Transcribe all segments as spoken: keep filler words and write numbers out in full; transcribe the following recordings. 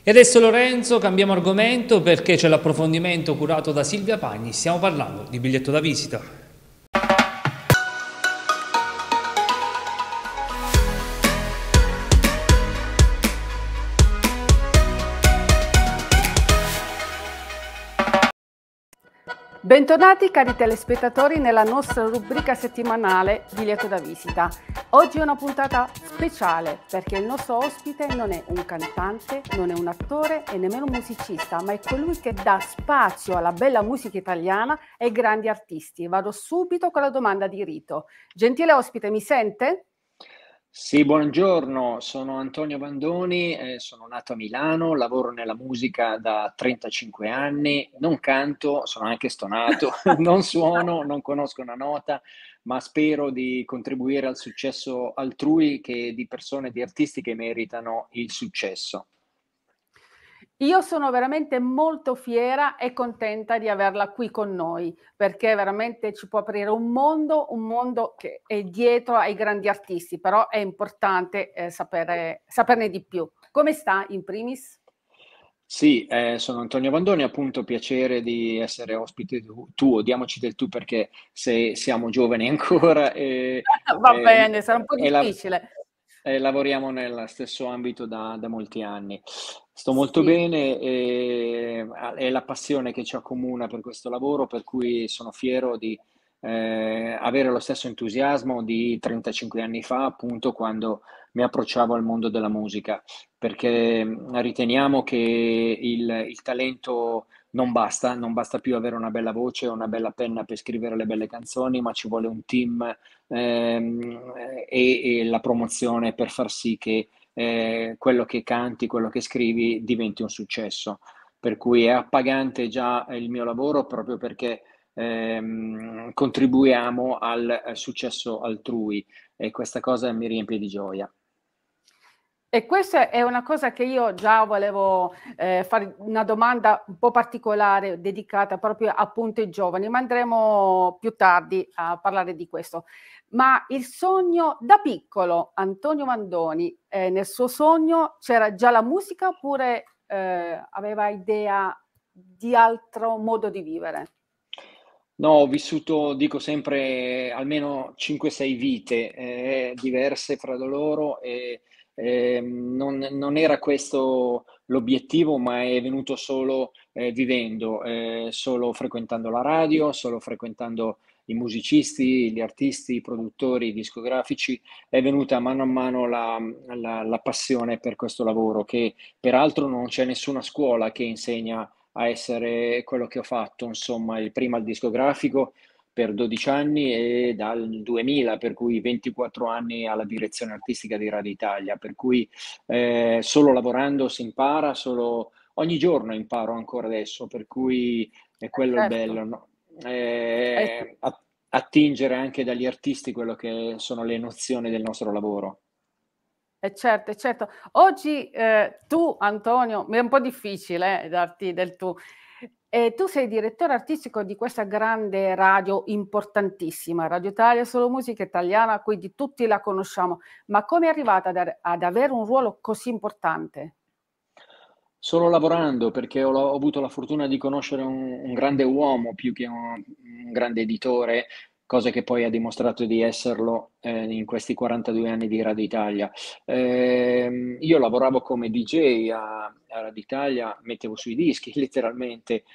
E adesso Lorenzo, cambiamo argomento perché c'è l'approfondimento curato da Silvia Pagni, stiamo parlando di biglietto da visita. Bentornati cari telespettatori nella nostra rubrica settimanale Biglietto da visita. Oggi è una puntata speciale perché il nostro ospite non è un cantante, non è un attore e nemmeno un musicista, ma è colui che dà spazio alla bella musica italiana e ai grandi artisti. Vado subito con la domanda di rito. Gentile ospite, mi sente? Sì, buongiorno, sono Antonio Bandoni, eh, sono nato a Milano, lavoro nella musica da trentacinque anni, non canto, sono anche stonato, non suono, non conosco una nota, ma spero di contribuire al successo altrui che di persone, di artisti che meritano il successo. Io sono veramente molto fiera e contenta di averla qui con noi, perché veramente ci può aprire un mondo, un mondo che è dietro ai grandi artisti, però è importante eh, sapere, saperne di più. Come sta in primis? Sì, eh, sono Antonio Bandoni, appunto piacere di essere ospite tu, tuo, diamoci del tu perché se siamo giovani ancora e, Va e- bene, sarà un po' e la- difficile. e lavoriamo nel stesso ambito da, da molti anni. Sto molto Sì. bene e è la passione che ci accomuna per questo lavoro, per cui sono fiero di eh, avere lo stesso entusiasmo di trentacinque anni fa, appunto, quando mi approcciavo al mondo della musica perché mh, riteniamo che il, il talento non basta, non basta più avere una bella voce o una bella penna per scrivere le belle canzoni, ma ci vuole un team ehm, e, e la promozione per far sì che eh, quello che canti, quello che scrivi diventi un successo. Per cui è appagante già il mio lavoro proprio perché ehm, contribuiamo al, al successo altrui e questa cosa mi riempie di gioia. E questa è una cosa che io già volevo eh, fare una domanda un po' particolare dedicata proprio appunto ai giovani, ma andremo più tardi a parlare di questo. Ma il sogno da piccolo, Antonio Mandoni, eh, nel suo sogno c'era già la musica oppure eh, aveva idea di altro modo di vivere? No, ho vissuto, dico sempre, almeno cinque sei vite eh, diverse fra di loro e ehm, non, non era questo l'obiettivo, ma è venuto solo eh, vivendo, eh, solo frequentando la radio, solo frequentando i musicisti, gli artisti, i produttori, i discografici, è venuta mano a mano la, la la passione per questo lavoro, che peraltro non c'è nessuna scuola che insegna a essere quello che ho fatto, insomma, il prima il discografico per dodici anni e dal duemila, per cui ventiquattro anni alla direzione artistica di Radio Italia, per cui eh, solo lavorando si impara, solo ogni giorno imparo ancora adesso, per cui è Eh, quello il certo. bello, no? Eh sì. Eh, a- attingere anche dagli artisti quello che sono le nozioni del nostro lavoro. Eh certo, eh certo. Oggi eh, tu, Antonio, mi è un po' difficile eh, darti del tu. Eh, tu sei direttore artistico di questa grande radio importantissima, Radio Italia Solo Musica Italiana, quindi tutti la conosciamo. Ma come è arrivata ad, ar- ad avere un ruolo così importante? Solo lavorando, perché ho, ho avuto la fortuna di conoscere un, un grande uomo più che un, un grande editore, cosa che poi ha dimostrato di esserlo eh, in questi quarantadue anni di Radio Italia. Ehm, io lavoravo come D J a, a Radio Italia, mettevo sui dischi letteralmente,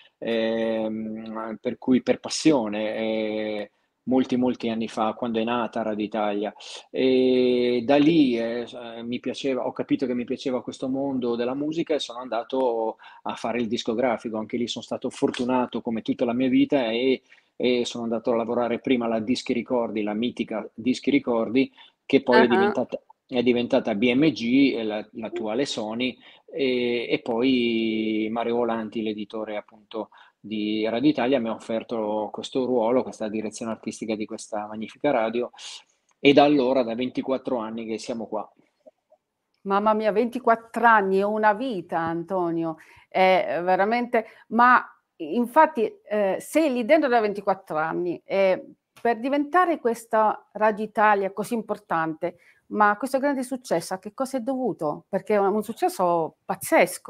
ehm, per cui per passione, eh, molti molti anni fa, quando è nata Radio Italia. E da lì eh, eh, mi piaceva, ho capito che mi piaceva questo mondo della musica e sono andato a fare il discografico. Anche lì sono stato fortunato come tutta la mia vita e, e sono andato a lavorare prima alla Dischi Ricordi, la mitica Dischi Ricordi, che poi è Ah, diventata, è diventata B M G, e la- l'attuale Sony, e, e poi Mario Volanti, l'editore appunto di Radio Italia, mi ha offerto questo ruolo, questa direzione artistica di questa magnifica radio e da allora, da ventiquattro anni che siamo qua. mamma mia, ventiquattro anni è una vita, Antonio, è veramente, ma infatti eh, sei lì dentro da ventiquattro anni e per diventare questa Radio Italia così importante, ma questo grande successo a che cosa è dovuto? Perché è un, un successo pazzesco.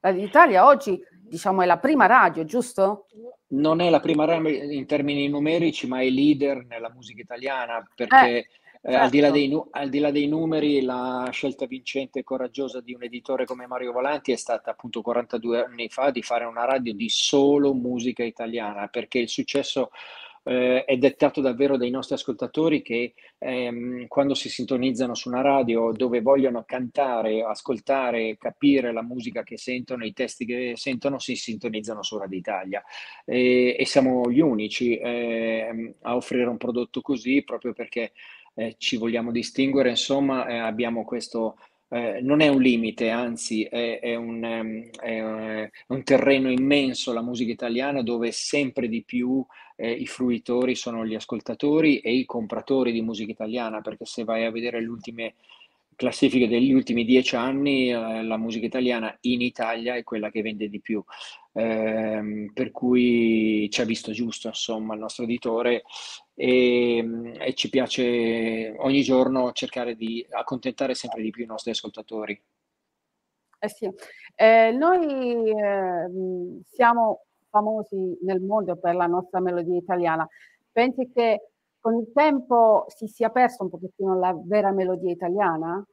L'Italia oggi, diciamo, è la prima radio, giusto? Non è la prima radio in termini numerici, ma è leader nella musica italiana, Eh, perché eh, al di là certo. dei, nu- al di là dei numeri, la scelta vincente e coraggiosa di un editore come Mario Volanti è stata appunto quarantadue anni fa di fare una radio di solo musica italiana, perché il successo eh, è dettato davvero dai nostri ascoltatori che ehm, quando si sintonizzano su una radio dove vogliono cantare, ascoltare, capire la musica che sentono, i testi che sentono, si sintonizzano su Radio Italia. E, e siamo gli unici eh, a offrire un prodotto così proprio perché eh, ci vogliamo distinguere, insomma, eh, abbiamo questo. Eh, non è un limite, anzi è, è un, ehm, è, eh, un terreno immenso la musica italiana dove sempre di più eh, i fruitori sono gli ascoltatori e i compratori di musica italiana, perché se vai a vedere le ultime classifiche degli ultimi dieci anni, eh, la musica italiana in Italia è quella che vende di più. Ehm, per cui ci ha visto giusto, insomma, il nostro editore e, e ci piace ogni giorno cercare di accontentare sempre di più i nostri ascoltatori. Eh sì. Eh, noi eh, mh, siamo famosi nel mondo per la nostra melodia italiana. Pensi che con il tempo si sia perso un pochettino la vera melodia italiana?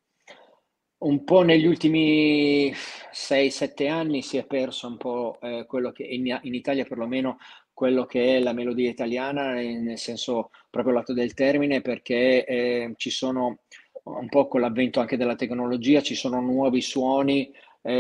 Un po' negli ultimi sei sette anni si è perso un po' eh, quello che in, in Italia perlomeno quello che è la melodia italiana, eh, nel senso proprio lato del termine, perché eh, ci sono un po' con l'avvento anche della tecnologia, ci sono nuovi suoni,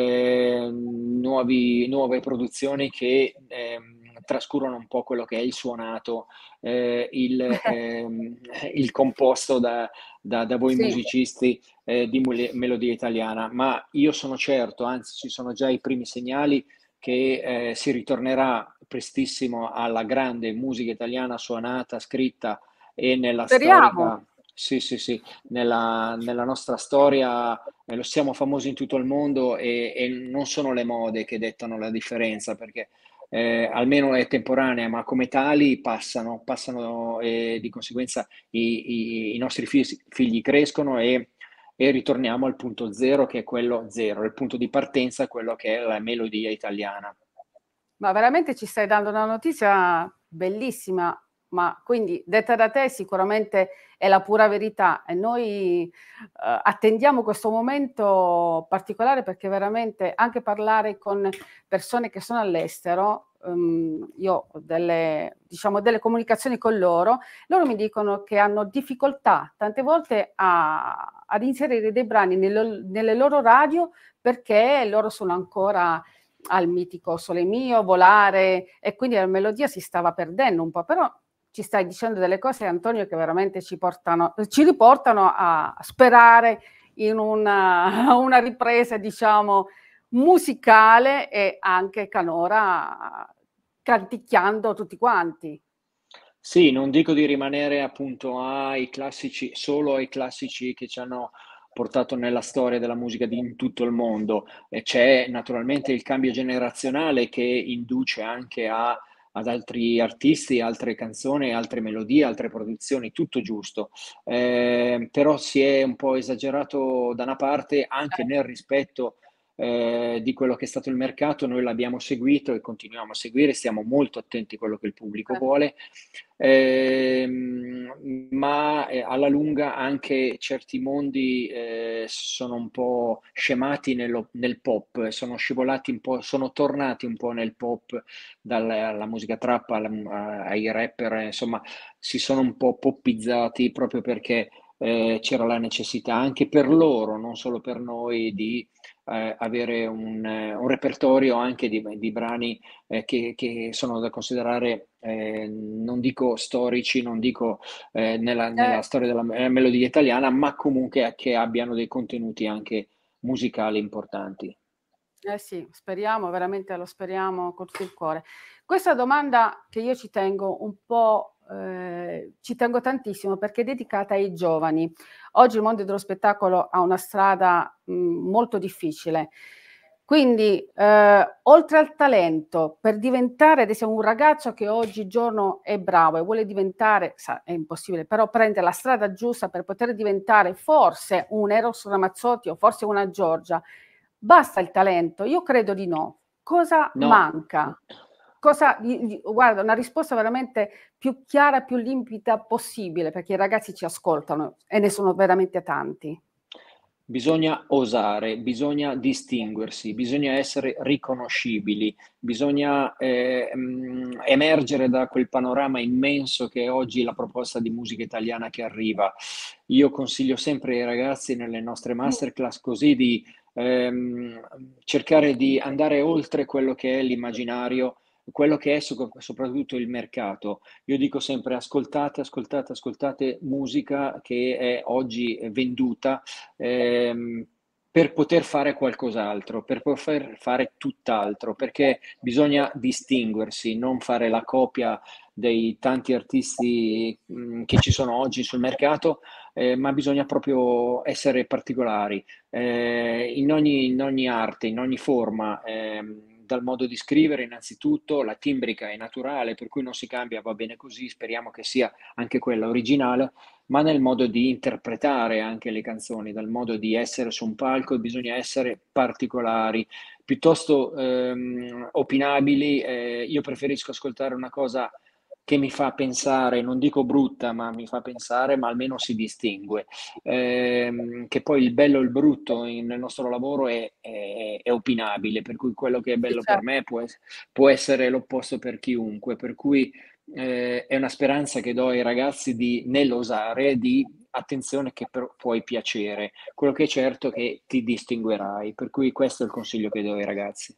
eh, nuovi- nuove produzioni che ehm, trascurano un po' quello che è il suonato, eh, il, ehm, il composto da, da- da voi Sì. musicisti eh, di mule- melodia italiana, ma io sono certo, anzi ci sono già i primi segnali che eh, si ritornerà prestissimo alla grande musica italiana suonata, scritta e nella Speriamo. storica, sì, sì, sì, nella, nella nostra storia eh, lo siamo famosi in tutto il mondo e, e non sono le mode che dettano la differenza, perché eh, almeno è temporanea, ma come tali passano, passano e di conseguenza i, i- i nostri figli, figli crescono e, e ritorniamo al punto zero, che è quello zero, il punto di partenza, quello che è la melodia italiana. Ma veramente ci stai dando una notizia bellissima, ma quindi detta da te sicuramente è la pura verità e noi eh, attendiamo questo momento particolare perché veramente anche parlare con persone che sono all'estero, ehm, io ho delle, diciamo, delle comunicazioni con loro, loro mi dicono che hanno difficoltà tante volte a, ad inserire dei brani nelle, nelle loro radio perché loro sono ancora al mitico Sole mio, Volare, e quindi la melodia si stava perdendo un po', però ci stai dicendo delle cose, Antonio, che veramente ci portano, ci riportano a sperare in una, una ripresa, diciamo, musicale e anche canora, canticchiando tutti quanti. Sì, non dico di rimanere appunto ai classici, solo ai classici che ci hanno portato nella storia della musica di in tutto il mondo. E c'è naturalmente il cambio generazionale che induce anche a- ad altri artisti, altre canzoni, altre melodie, altre produzioni, tutto giusto. Eh, però si è un po' esagerato da una parte anche nel rispetto eh, di quello che è stato il mercato. Noi l'abbiamo seguito e continuiamo a seguire, stiamo molto attenti a quello che il pubblico Eh, vuole. Ehm, ma eh, alla lunga anche certi mondi eh, sono un po' scemati nello- nel pop, sono scivolati un po', sono tornati un po' nel pop, dalla musica trap alla- ai rapper, insomma, si sono un po' poppizzati proprio perché eh, c'era la necessità anche per loro, non solo per noi, di eh, avere un, eh, un repertorio anche di, di brani eh, che, che sono da considerare, eh, non dico storici, non dico eh, nella, eh, nella storia della me- melodia italiana, ma comunque che abbiano dei contenuti anche musicali importanti. Eh sì, speriamo, veramente lo speriamo con tutto il cuore. Questa domanda che io ci tengo un po', eh, ci tengo tantissimo perché è dedicata ai giovani. Oggi il mondo dello spettacolo ha una strada mh, molto difficile. Quindi, eh, oltre al talento, per diventare, ad esempio, un ragazzo che oggigiorno è bravo e vuole diventare, sa, è impossibile, però prende la strada giusta per poter diventare forse un Eros Ramazzotti o forse una Giorgia, Basta il talento? Io credo di no. Cosa No. manca? Cosa, guarda, una risposta veramente più chiara, più limpida possibile, perché i ragazzi ci ascoltano e ne sono veramente tanti. Bisogna osare, bisogna distinguersi, bisogna essere riconoscibili, bisogna eh, mh, emergere da quel panorama immenso che è oggi la proposta di musica italiana che arriva. Io consiglio sempre ai ragazzi nelle nostre masterclass così di ehm, cercare di andare oltre quello che è l'immaginario, quello che è so- soprattutto il mercato. Io dico sempre ascoltate, ascoltate, ascoltate musica che è oggi venduta ehm, per poter fare qualcos'altro, per poter fare tutt'altro, perché bisogna distinguersi, non fare la copia dei tanti artisti mh, che ci sono oggi sul mercato, eh, ma bisogna proprio essere particolari eh, in ogni, in ogni arte, in ogni forma. ehm, dal modo di scrivere innanzitutto, la timbrica è naturale, per cui non si cambia, va bene così, speriamo che sia anche quella originale, ma nel modo di interpretare anche le canzoni, dal modo di essere su un palco bisogna essere particolari, piuttosto ehm, opinabili. Eh, io preferisco ascoltare una cosa che mi fa pensare, non dico brutta, ma mi fa pensare, ma almeno si distingue. Ehm, che poi il bello e il brutto in- nel nostro lavoro è, è- è opinabile, per cui quello che è Sì, bello per certo. me può, es- può essere l'opposto per chiunque, per cui eh, è una speranza che do ai ragazzi di, nell'osare, di attenzione che però puoi piacere, quello che è certo è che ti distinguerai, per cui questo è il consiglio che do ai ragazzi.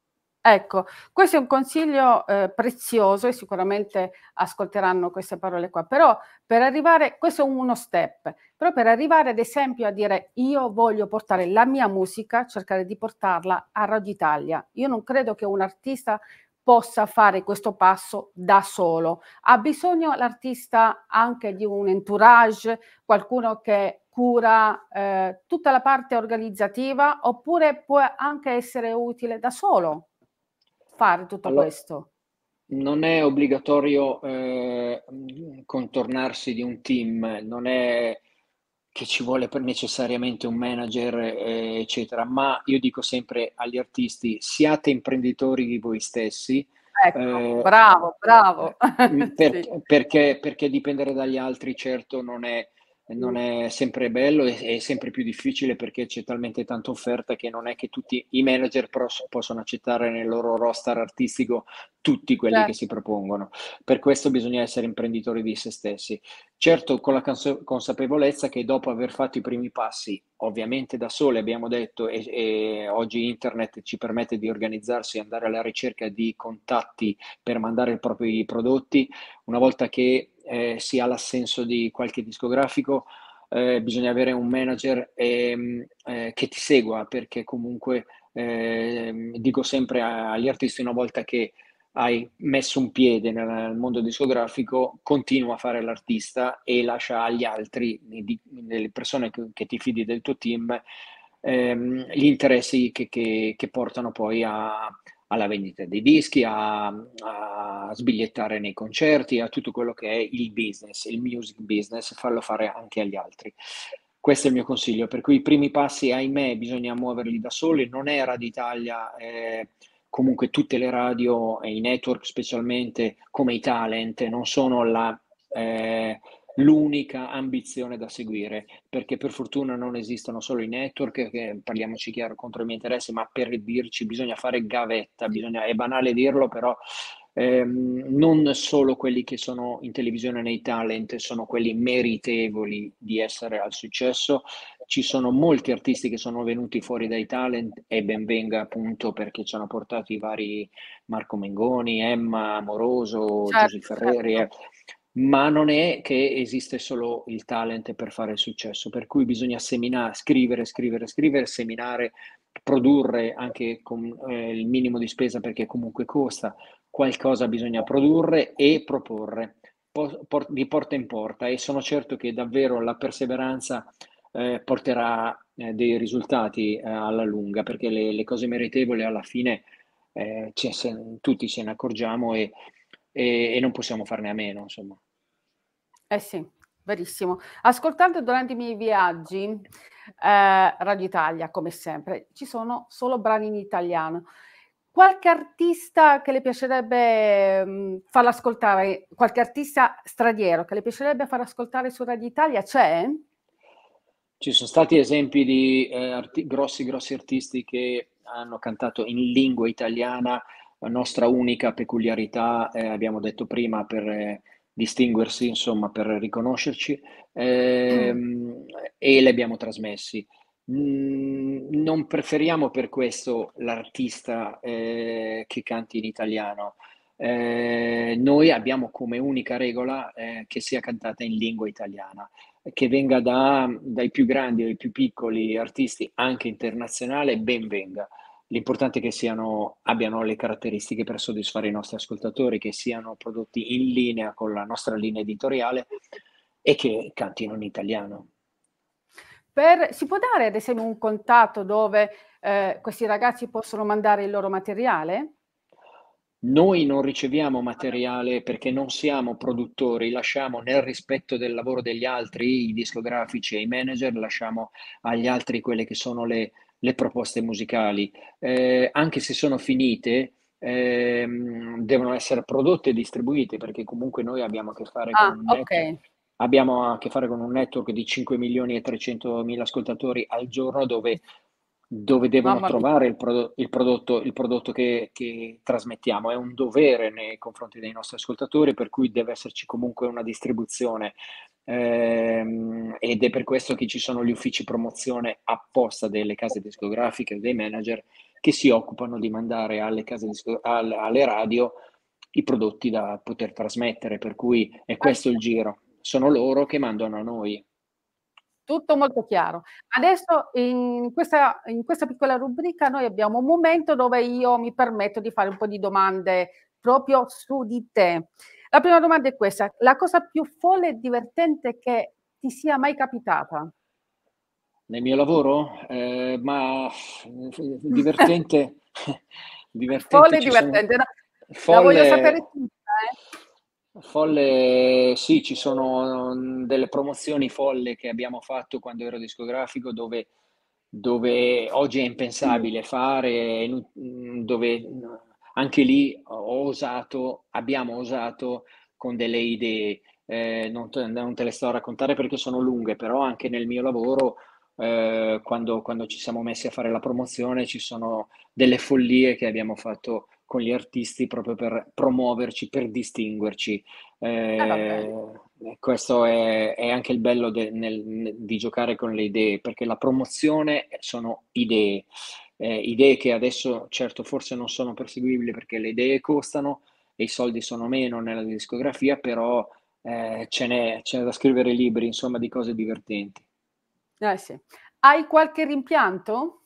Ecco, questo è un consiglio, ehm, prezioso e sicuramente ascolteranno queste parole qua. Però per arrivare questo è uno step, però per arrivare ad esempio a dire: "Io voglio portare la mia musica", cercare di portarla a Radio Italia. Io non credo che un artista possa fare questo passo da solo. Ha bisogno l'artista anche di un entourage, qualcuno che cura, ehm, tutta la parte organizzativa, oppure può anche essere utile da solo fare tutto Allora, questo? non è obbligatorio eh, mh, contornarsi di un team, non è che ci vuole per necessariamente un manager, eh, eccetera, ma io dico sempre agli artisti, siate imprenditori di voi stessi, Ecco, eh, bravo, bravo. eh, per- Sì, perché, perché dipendere dagli altri certo non è, non mh, è sempre bello, è, è sempre più difficile perché c'è talmente tanta offerta che non è che tutti i manager pros- possono accettare nel loro roster artistico tutti quelli che si certo, propongono. Per questo bisogna essere imprenditori di se stessi. Certo, con la cons- consapevolezza che dopo aver fatto i primi passi, ovviamente da soli, abbiamo detto, e, e oggi internet ci permette di organizzarsi e andare alla ricerca di contatti per mandare i propri prodotti, una volta che eh, si ha l'assenso di qualche discografico, eh, bisogna avere un manager ehm, eh, che ti segua, perché comunque ehm, dico sempre agli artisti, una volta che hai messo un piede nel, nel mondo discografico, continua a fare l'artista e lascia agli altri, di- delle persone che, che ti fidi del tuo team, ehm, gli interessi che, che- che portano poi a- alla vendita dei dischi, a, a sbigliettare nei concerti, a tutto quello che è il business, il music business, farlo fare anche agli altri. Questo è il mio consiglio, per cui i primi passi, ahimè, bisogna muoverli da soli, non è Radio Italia, eh, comunque tutte le radio e i network specialmente come i talent non sono la, eh, l'unica ambizione da seguire, perché per fortuna non esistono solo i network, che parliamoci chiaro contro i miei interessi, ma per dirci bisogna fare gavetta, sì, bisogna, è banale dirlo, però ehm, non solo quelli che sono in televisione nei talent sono quelli meritevoli di essere al successo, ci sono molti artisti che sono venuti fuori dai talent e ben venga appunto perché ci hanno portato i vari Marco Mengoni, Emma Amoroso, Giusy certo, Ferreri, eh. certo. Ma non è che esiste solo il talent per fare il successo, per cui bisogna seminare, scrivere, scrivere, scrivere, seminare, produrre anche con eh, il minimo di spesa perché comunque costa, qualcosa bisogna produrre e proporre po- por- di porta in porta e sono certo che davvero la perseveranza eh, porterà eh, dei risultati eh, alla lunga, perché le, le cose meritevoli alla fine eh, ce- se- tutti ce ne accorgiamo e, e- e non possiamo farne a meno, insomma. Eh sì, verissimo. Ascoltando durante i miei viaggi, ehm, Radio Italia, come sempre, ci sono solo brani in italiano. Qualche artista che le piacerebbe, mhmm, farla ascoltare, qualche artista straniero che le piacerebbe far ascoltare su Radio Italia c'è? Ci sono stati esempi di eh, arti- grossi, grossi artisti che hanno cantato in lingua italiana, la nostra unica peculiarità, eh, abbiamo detto prima, per eh, distinguersi, insomma, per riconoscerci, Mh. ehm, e li abbiamo trasmessi. Mm, non preferiamo per questo l'artista eh, che canti in italiano. Eh, noi abbiamo come unica regola eh, che sia cantata in lingua italiana, che venga da- dai più grandi ai più piccoli artisti, anche internazionale, ben venga. L'importante è che siano, abbiano le caratteristiche per soddisfare i nostri ascoltatori, che siano prodotti in linea con la nostra linea editoriale e che cantino in italiano. Per si può dare ad esempio un contatto dove, ehm, questi ragazzi possono mandare il loro materiale? Noi non riceviamo materiale perché non siamo produttori, lasciamo nel rispetto del lavoro degli altri, i discografici e i manager, lasciamo agli altri quelle che sono le, le proposte musicali. Eh, anche se sono finite, ehm, devono essere prodotte e distribuite perché comunque noi abbiamo a che fare con Ah, un net- okay. abbiamo a che fare con un network di cinque milioni e trecento mila ascoltatori al giorno dove dove devono Mamma mia. trovare il, prodo- il prodotto, il prodotto che, che trasmettiamo. È un dovere nei confronti dei nostri ascoltatori, per cui deve esserci comunque una distribuzione. Ehm, ed è per questo che ci sono gli uffici promozione apposta delle case discografiche e dei manager che si occupano di mandare alle case disco- al- alle radio i prodotti da poter trasmettere, per cui è questo il giro. Sono loro che mandano a noi. Tutto molto chiaro. Adesso in questa in questa piccola rubrica noi abbiamo un momento dove io mi permetto di fare un po' di domande proprio su di te. La prima domanda è questa: la cosa più folle e divertente che ti sia mai capitata? Nel mio lavoro? Eh, ma divertente, divertente Folle e ci sono. divertente, no, la voglio sapere Folle, tutta, eh. folle, sì, ci sono mm, delle promozioni folle che abbiamo fatto quando ero discografico dove, dove oggi è impensabile fare, inu- mm, dove mm, anche lì ho osato, abbiamo osato con delle idee. Eh, non te, non te le sto a raccontare perché sono lunghe, però anche nel mio lavoro eh, quando, quando ci siamo messi a fare la promozione, ci sono delle follie che abbiamo fatto con gli artisti proprio per promuoverci, per distinguerci. Eh vabbè. Eh, questo è, è anche il bello de- nel- nel- di giocare con le idee, perché la promozione sono idee. Eh, idee che adesso, certo, forse non sono perseguibili perché le idee costano e i soldi sono meno nella discografia, però eh, ce n'è, ce n'è da scrivere libri, insomma, di cose divertenti. Eh sì. Hai qualche rimpianto?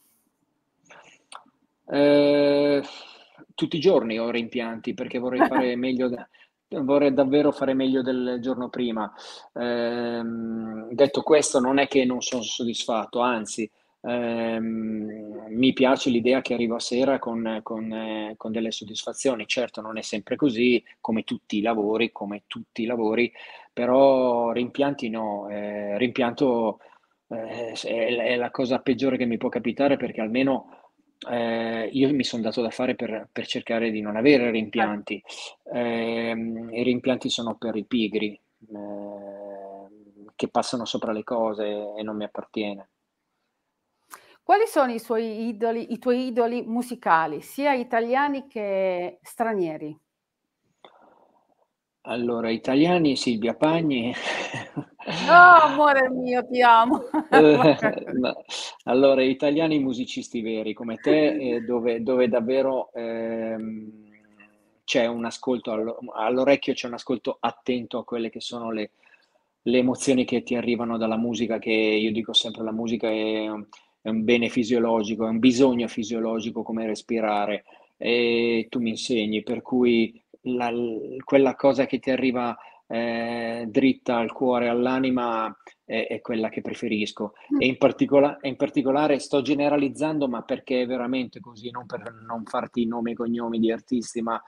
Eh, tutti i giorni ho rimpianti perché vorrei fare meglio, da- vorrei davvero fare meglio del giorno prima. Ehm, detto questo, non è che non sono soddisfatto, anzi, ehm, mi piace l'idea che arrivo a sera con, con, eh, con delle soddisfazioni. Certo, non è sempre così, come tutti i lavori, come tutti i lavori, però rimpianti no. Eh, rimpianto eh, è, è la cosa peggiore che mi può capitare perché almeno eh, io mi sono dato da fare per, per cercare di non avere Eh. rimpianti. Ehm, I rimpianti sono per i pigri, eh, che passano sopra le cose e non mi appartiene. Quali sono i suoi idoli i tuoi idoli musicali, sia italiani che stranieri? Allora, italiani, Silvia Pagni. Oh, amore mio, ti amo. Eh, no. Allora, italiani musicisti veri come te, eh, dove, dove davvero ehm, c'è un ascolto, allo- all'orecchio c'è un ascolto attento a quelle che sono le, le emozioni che ti arrivano dalla musica, che io dico sempre la musica è un, è un bene fisiologico, è un bisogno fisiologico come respirare e tu mi insegni, per cui la- quella cosa che ti arriva eh, dritta al cuore, all'anima è, è quella che preferisco. E in particola- e in particolare sto generalizzando, ma perché è veramente così, non per non farti i nomi e cognomi di artisti, ma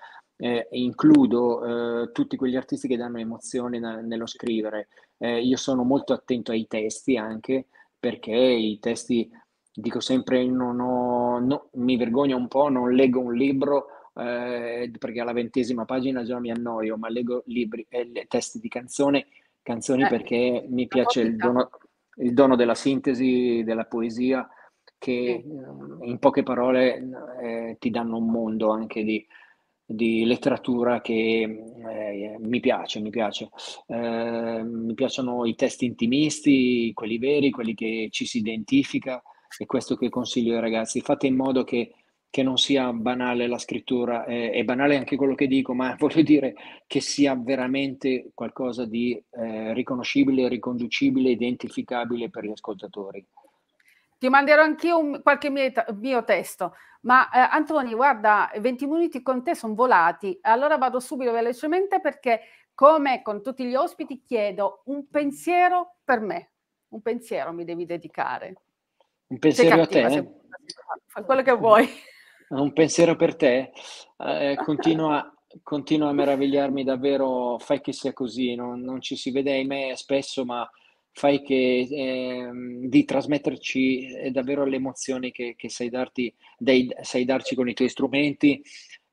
eh, includo eh, tutti quegli artisti che danno emozione na- nello scrivere. Eh, io sono molto attento ai testi anche, perché i testi, dico sempre, non ho, no, mi vergogno un po', non leggo un libro eh, perché alla ventesima pagina già mi annoio, ma leggo libri, eh, le- testi di canzone, canzoni Eh, perché mi la tua piace il vita. dono, il dono della sintesi, della poesia, che Sì. eh, in poche parole eh, ti danno un mondo anche di, di letteratura che eh, mi piace, mi piace. Eh, mi piacciono i testi intimisti, quelli veri, quelli che ci si identifica, e questo che consiglio ai ragazzi: fate in modo che, che non sia banale la scrittura, eh, è banale anche quello che dico, ma voglio dire che sia veramente qualcosa di eh, riconoscibile, riconducibile, identificabile per gli ascoltatori. Ti manderò anch'io un, qualche mio, mio testo, ma eh, Antoni, guarda, venti minuti con te sono volati, allora vado subito velocemente perché, come con tutti gli ospiti, chiedo un pensiero per me, un pensiero mi devi dedicare. Un Sei pensiero a cattiva, te? sei... fai quello che vuoi. Un pensiero per te? Eh, continua, continua a meravigliarmi davvero, fai che sia così, non, non ci si vede ahimè spesso, ma fai che ehm, di trasmetterci eh, davvero le emozioni che, che sai darti, dei- sai darci con i tuoi strumenti,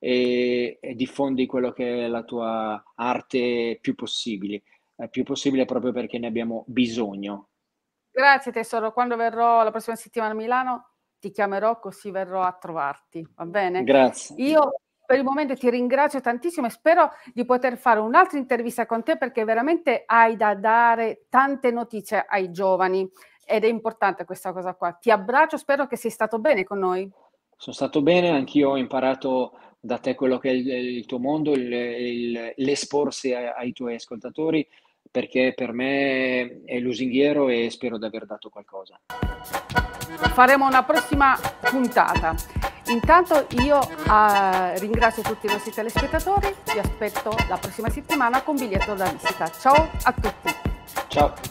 e, e diffondi quello che è la tua arte più possibile, eh, più possibile proprio perché ne abbiamo bisogno. Grazie tesoro, quando verrò la prossima settimana a Milano ti chiamerò, così verrò a trovarti, va bene? Grazie. Io per il momento ti ringrazio tantissimo e spero di poter fare un'altra intervista con te, perché veramente hai da dare tante notizie ai giovani ed è importante questa cosa qua. Ti abbraccio, spero che sei stato bene con noi. Sono stato bene, anch'io ho imparato da te quello che è il, il tuo mondo, il- il- l'esporsi ai, ai tuoi ascoltatori, perché per me è lusinghiero e spero di aver dato qualcosa. Faremo una prossima puntata. Intanto io eh, ringrazio tutti i nostri telespettatori, vi aspetto la prossima settimana con biglietto da visita. Ciao a tutti. Ciao.